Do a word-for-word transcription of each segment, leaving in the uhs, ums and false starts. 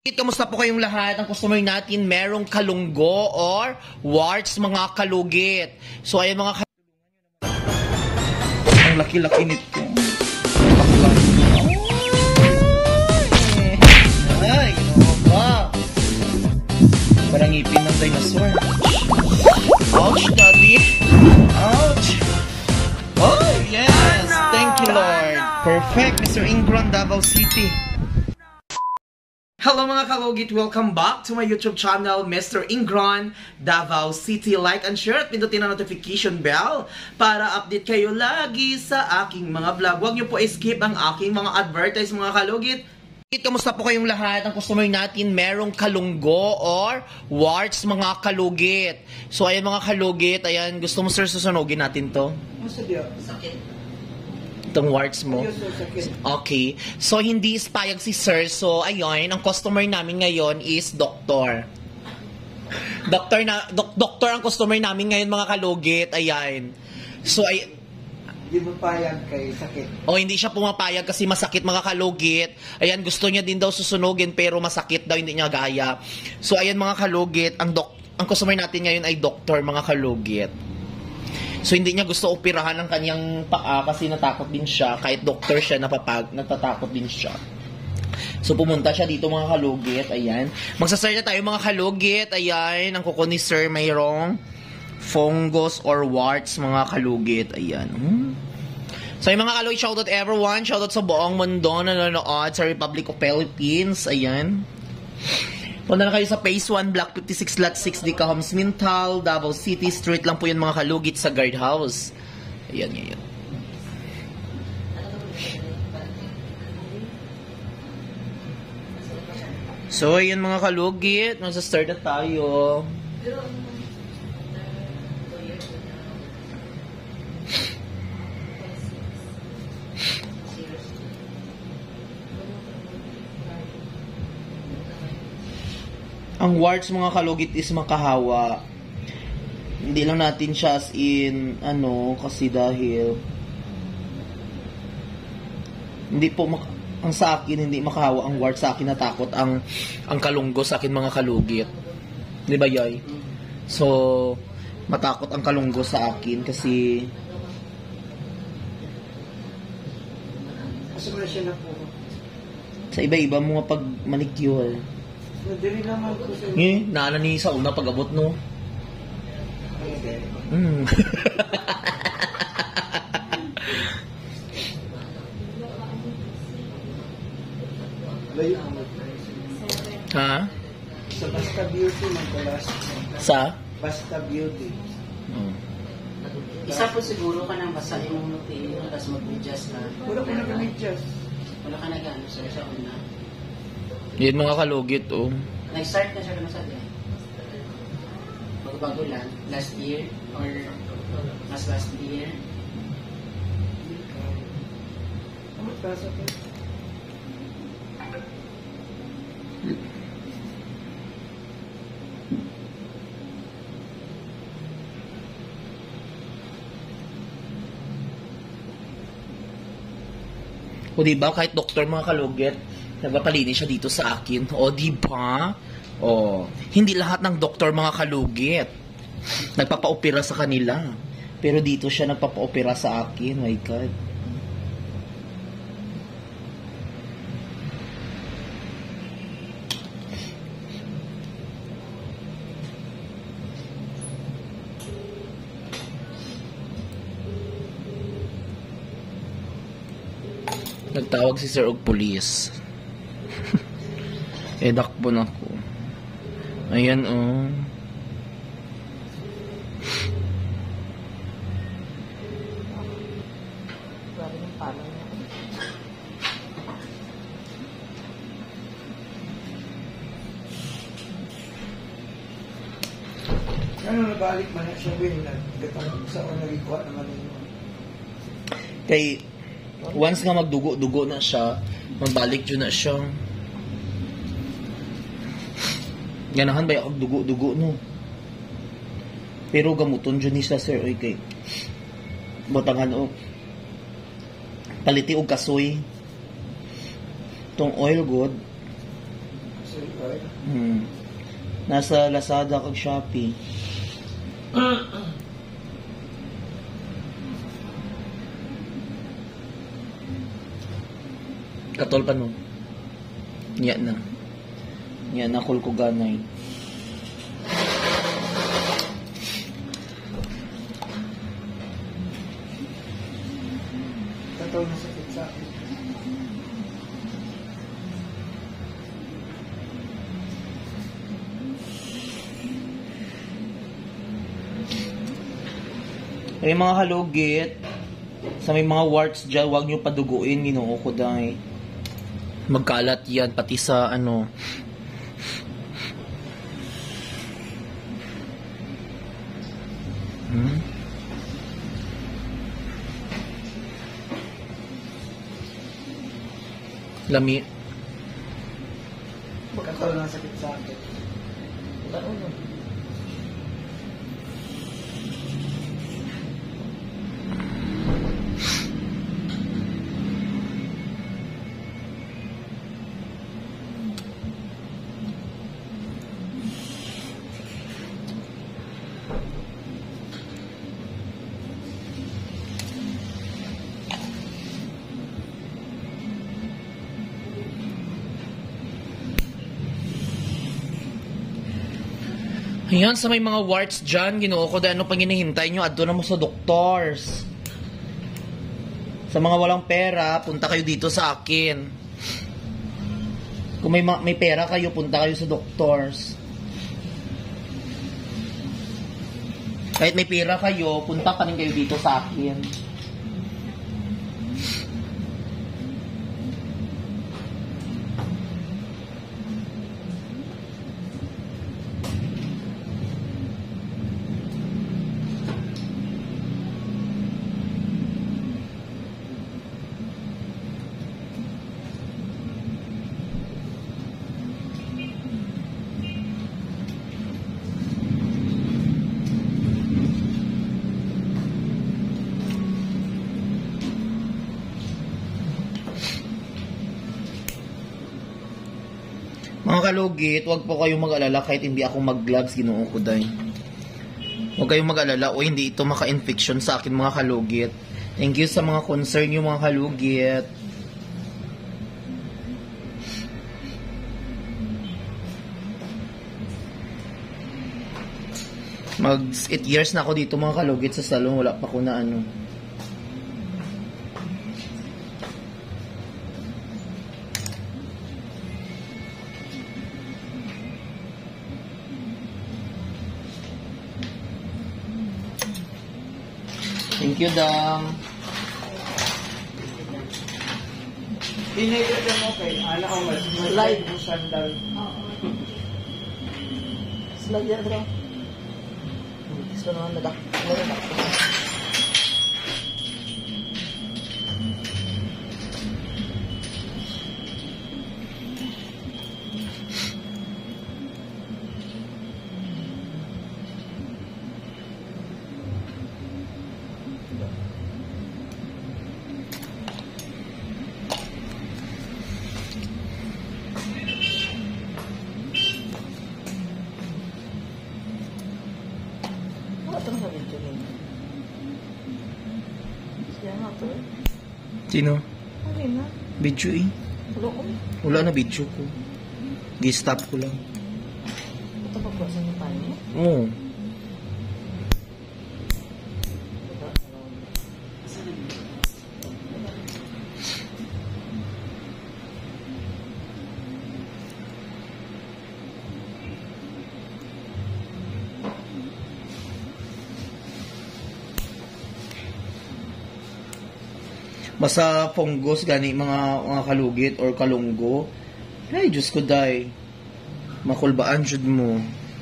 Kamusta po kayong lahat? Ang customer natin merong kalunggo or warts, mga kalugit. So ayan mga kalugit. Ang laki-laki nito. Ay, ano ba? Parang ngipin ng dinosaur. Ouch, daddy. Ouch. Oh, yes. Thank you, Lord. Perfect, Mister Ingron, Davao City. Hello mga kalugit! Welcome back to my YouTube channel, Mister Ingron, Davao City. Like and share at pindutin ang notification bell para update kayo lagi sa aking mga vlog. Huwag niyo po skip ang aking mga advertise mga kalugit. Kamusta po kayong lahat? Ang customer natin merong kalunggo or warts, mga kalugit. So ayan mga kalugit, ayan, gusto mo sir susunogin natin to? Sakit. Itong warts mo. Okay. So, hindi ispayag si sir. So, ayun, ang customer namin ngayon is doktor. Doktor na, dok, doktor ang customer namin ngayon, mga kalugit. Ayan. So, ay... Hindi mapayag kay sakit. O, hindi siya pumapayag kasi masakit, mga kalugit. Ayan, gusto niya din daw susunugin pero masakit daw, hindi niya gaya. So, ayan, mga kalugit, ang, dok, ang customer natin ngayon ay doktor, mga kalugit. So, hindi niya gusto operahan ang kanyang paa kasi natakot din siya. Kahit doktor siya, napapag, natatakot din siya. So, pumunta siya dito mga kalugit. Ayan. Magsasar na tayo mga kalugit. Ayan. Ang kuko ni sir mayroong fungus or warts mga kalugit. Ayan. Hmm. So, yung mga kalugit, shoutout everyone. Shoutout sa buong mundo na nanonood sa Republic of Philippines. Ayan. Punta na kayo sa Phase one, Block fifty-six, Lot six, Dicahoms, Mintal, Davao City. Street lang po yun mga kalugit sa guardhouse. Ayan, ayan. So, ayan mga kalugit. Nasa-start na tayo. Ang warts mga kalugit is makahawa. Hindi lang natin siya as in, ano, kasi dahil hindi po, ang sa akin, hindi makahawa ang warts sa akin, natakot ang, ang kalunggo sa akin mga kalugit. Di ba, Yoy? So, matakot ang kalunggo sa akin kasi Masama siya na po. sa iba-iba mga pag manicure. Madali naman po siya. Eh, naana ni sa una pag-abot, no? Mm. Ha? Sa Basta Beauty, magkalas. Sa? Basta Beauty. Hmm. Isa po siguro ka nang basahin mo nutin, tapos mag-adjust na. Wala ko na kami-adjust. Wala ka nag-ano, sir, sa una. Yan mga kalugit, oh. Nag-start na siya na sa din. Bago-bago lang. Last year, or mas last year. Ano ba sa akin? O diba, kahit doktor mga kalugit, nagpapalinis siya dito sa akin. O diba? O, hindi lahat ng doktor mga kalugit nagpapa-opera sa kanila. Pero dito siya nagpapa-opera sa akin. My God. Nagtawag si Sir og police. Eh, dakbo na ko. Ayan, oh. Ano nabalik man na siya bin? Nagkatang sa o nag-ikuha naman yun. Kay, once nga magdugo-dugo na siya, magbalik dyan na siya. Ganahan ba yung dugo-dugo, no? Pero gamuton dyan ni siya, sir. Oy, kay butangan o paliti og kasoy. Tong oil good. So, Doy. Hmm. Nasa Lazada kag Shopee. Katol pa no. Nya na. Nya na kul ko ganay. Tataw na sakit sa akin. Ay mga halugit, sa may mga warts dyan, huwag nyo paduguin, ginoo ko dahil. Magkalat yan, pati sa ano. Hmm? Lami. Tataw na sakit sa akin. Ayan, sa may mga warts dyan, ginoo ko dahil ano pang hinihintay nyo, adto na mo sa doctors. Sa mga walang pera, punta kayo dito sa akin. Kung may, ma- may pera kayo, punta kayo sa doctors. Kahit may pera kayo, punta pa rin kayo dito sa akin. Mga kalugit, huwag po kayong mag-alala kahit hindi ako mag-gloves, ginoo ko dahil. Huwag kayong mag-alala o hindi ito maka-infection sa akin mga kalugit. Thank you sa mga concern nyo mga kalugit. Mag eight years na ako dito mga kalugit sa salon, wala pa ko na ano. Thank you, Dam. Teenager ka mo kay Ana ko mas Live. mo sandal. Slide yan, bro. Gusto naman nadak. Nadak. Sino? Okay na. Video eh. Wala ko. Wala na video ko. Gi-stop ko lang. Ito pa po sa inyo tayo mo? Oo. Basta fungus gani mga mga kalugit or kalunggo. Ay, Diyos ko day. Makulbaan jud mo.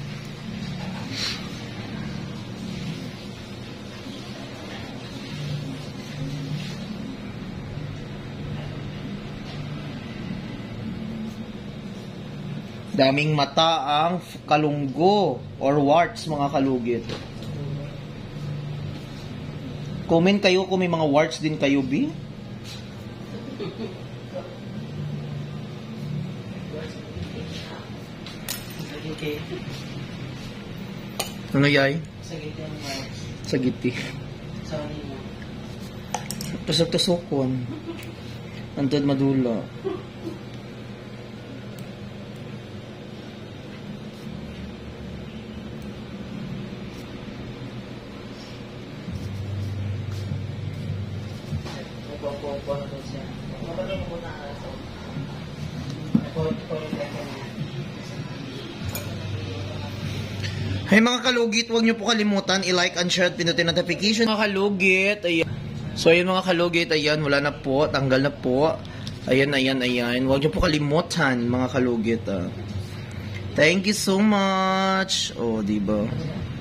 Daming mata ang kalunggo or warts mga kalugit. Comment kayo kung may mga warts din kayo, B. Sagiti. Ano yay? Sagiti ang mga Sagiti. sa kanina. Tusok-tusokon. Antod madula. Nagpo-po na doon siya. Mabalik mo na araw. Nagpo-po na niya. Hey mga kalugit, huwag niyo po kalimutan i-like and share at pinutin notification. Mga kalugit, ayan. So ayan mga kalugit, ayan, wala na po, tanggal na po. Ayan, ayan, ayan. Huwag niyo po kalimutan mga kalugit. Ah. Thank you so much. Oh, di ba?